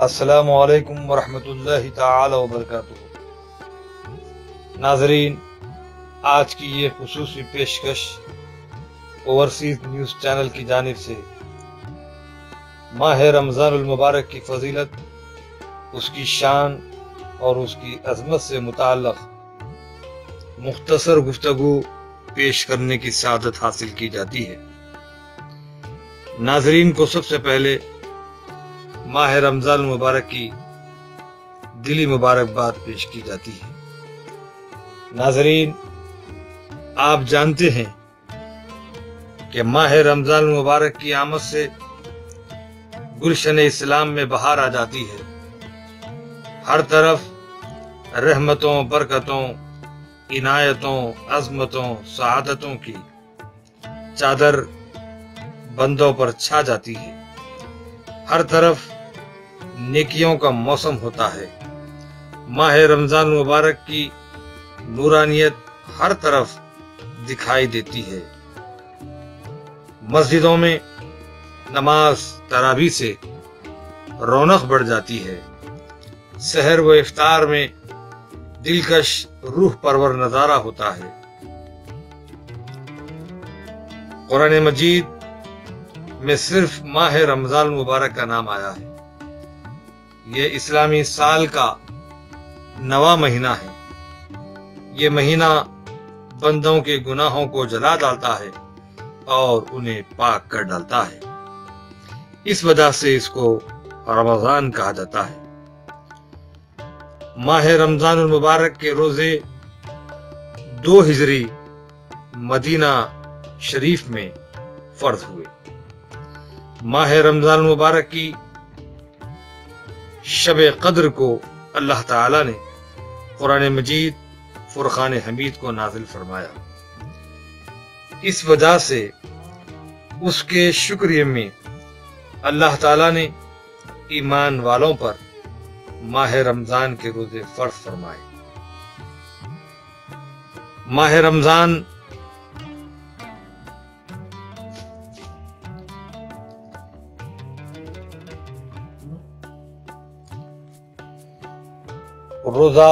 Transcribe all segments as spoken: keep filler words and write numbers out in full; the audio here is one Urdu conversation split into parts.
السلام علیکم ورحمۃ اللہ تعالی وبرکاتہ۔ ناظرین، آج کی یہ خصوصی پیشکش اوورسیز نیوز چینل کی جانب سے ماہ رمضان المبارک کی فضیلت، اس کی شان اور اس کی عظمت سے متعلق مختصر گفتگو پیش کرنے کی سعادت حاصل کی جاتی ہے۔ ناظرین کو سب سے پہلے ماہ رمضان المبارک کی دلی مبارکباد پیش کی جاتی ہے۔ ناظرین، آپ جانتے ہیں کہ ماہ رمضان المبارک کی آمد سے گلشن اسلام میں بہار آ جاتی ہے۔ ہر طرف رحمتوں، برکتوں، عنایتوں، عظمتوں، سعادتوں کی چادر بندوں پر چھا جاتی ہے۔ ہر طرف نیکیوں کا موسم ہوتا ہے۔ ماہ رمضان المبارک کی نورانیت ہر طرف دکھائی دیتی ہے۔ مسجدوں میں نماز تراویح سے رونق بڑھ جاتی ہے۔ سحر و افطار میں دلکش روح پرور نظارہ ہوتا ہے۔ قرآن مجید میں صرف ماہ رمضان المبارک کا نام آیا ہے۔ یہ اسلامی سال کا نواں مہینہ ہے۔ یہ مہینہ بندوں کے گناہوں کو جلا ڈالتا ہے اور انہیں پاک کر ڈالتا ہے۔ اس وجہ سے اس کو رمضان کہا جاتا ہے۔ ماہ رمضان المبارک کے روزے دو ہجری مدینہ شریف میں فرض ہوئے۔ ماہ رمضان المبارک کی شب قدر کو اللہ تعالی نے قرآن مجید فرقان حمید کو نازل فرمایا۔ اس وجہ سے اس کے شکریہ میں اللہ تعالی نے ایمان والوں پر ماہ رمضان کے روزے فرض فرمائے۔ ماہ رمضان روزہ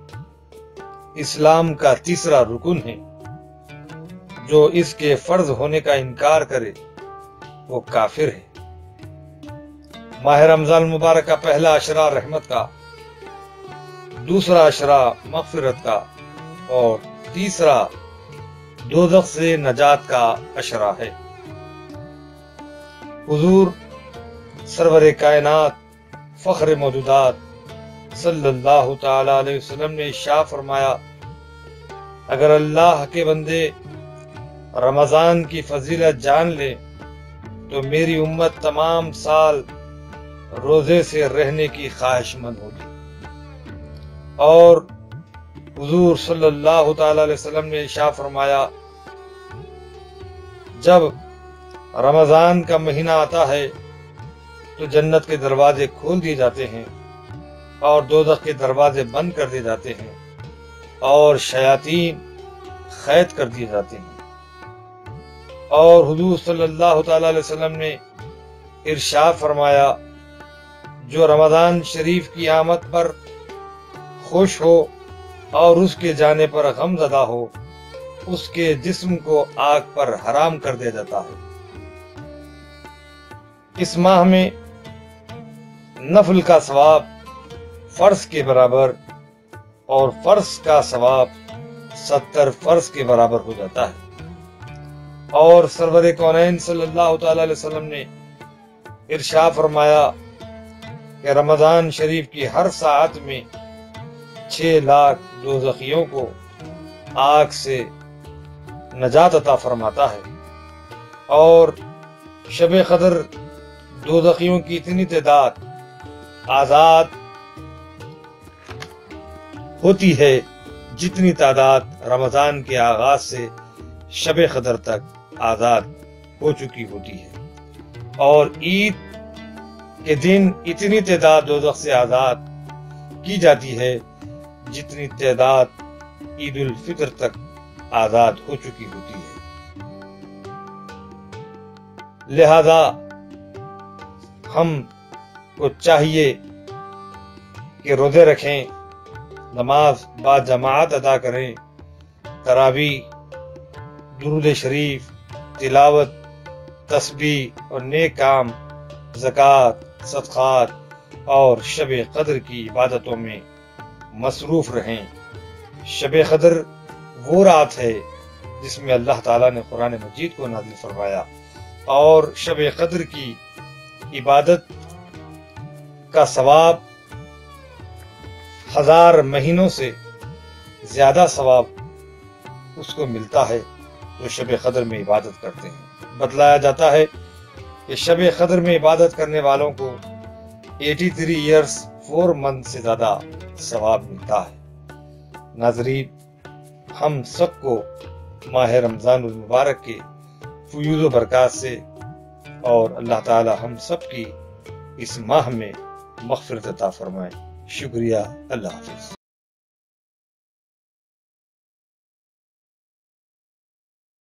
اسلام کا تیسرا رکن ہے۔ جو اس کے فرض ہونے کا انکار کرے وہ کافر ہے۔ ماہ رمضان المبارک کا پہلا عشرہ رحمت کا، دوسرا عشرہ مغفرت کا اور تیسرا دوزخ سے نجات کا عشرہ ہے۔ حضور سرور کائنات فخر موجودات صلی اللہ تعالی علیہ وسلم نے ارشاد فرمایا، اگر اللہ کے بندے رمضان کی فضیلت جان لے تو میری امت تمام سال روزے سے رہنے کی خواہش مند ہوگی۔ اور حضور صلی اللہ تعالی علیہ وسلم نے ارشاد فرمایا، جب رمضان کا مہینہ آتا ہے تو جنت کے دروازے کھول دیے جاتے ہیں اور دوزخ کے دروازے بند کر دیے جاتے ہیں اور شیاطین قید کر دیے جاتے ہیں۔ اور حضور صلی اللہ تعالی علیہ وسلم نے ارشاد فرمایا، جو رمضان شریف کی آمد پر خوش ہو اور اس کے جانے پر غم زدہ ہو، اس کے جسم کو آگ پر حرام کر دیا جاتا ہے۔ اس ماہ میں نفل کا ثواب فرض کے برابر اور فرض کا ثواب ستر فرض کے برابر ہو جاتا ہے۔ اور سرور کونین صلی اللہ تعالی علیہ وسلم نے ارشاد فرمایا کہ رمضان شریف کی ہر ساعت میں چھ لاکھ دوزخیوں کو آگ سے نجات عطا فرماتا ہے۔ اور شب قدر دوزخیوں کی اتنی تعداد آزاد ہوتی ہے جتنی تعداد رمضان کے آغاز سے شب قدر تک آزاد ہو چکی ہوتی ہے۔ اور عید کے دن اتنی تعداد دوزخ سے آزاد کی جاتی ہے جتنی تعداد عید الفطر تک آزاد ہو چکی ہوتی ہے۔ لہذا ہم کو چاہیے کہ روزے رکھیں، نماز با جماعت ادا کریں، تراویح، درود شریف، تلاوت، تسبیح اور نیک کام، زکوٰۃ، صدقات اور شب قدر کی عبادتوں میں مصروف رہیں۔ شب قدر وہ رات ہے جس میں اللہ تعالیٰ نے قرآن مجید کو نازل فرمایا، اور شب قدر کی عبادت کا ثواب ہزار مہینوں سے زیادہ ثواب اس کو ملتا ہے جو شب قدر میں عبادت کرتے ہیں۔ بتلایا جاتا ہے کہ شب قدر میں عبادت کرنے والوں کو اٹھاسی ایئرس فور منتھ سے زیادہ ثواب ملتا ہے۔ ناظرین، ہم سب کو ماہ رمضان المبارک کے فیوز و برکات سے اور اللہ تعالی ہم سب کی اس ماہ میں مغفرت عطا فرمائے۔ شکریہ، اللہ حافظ۔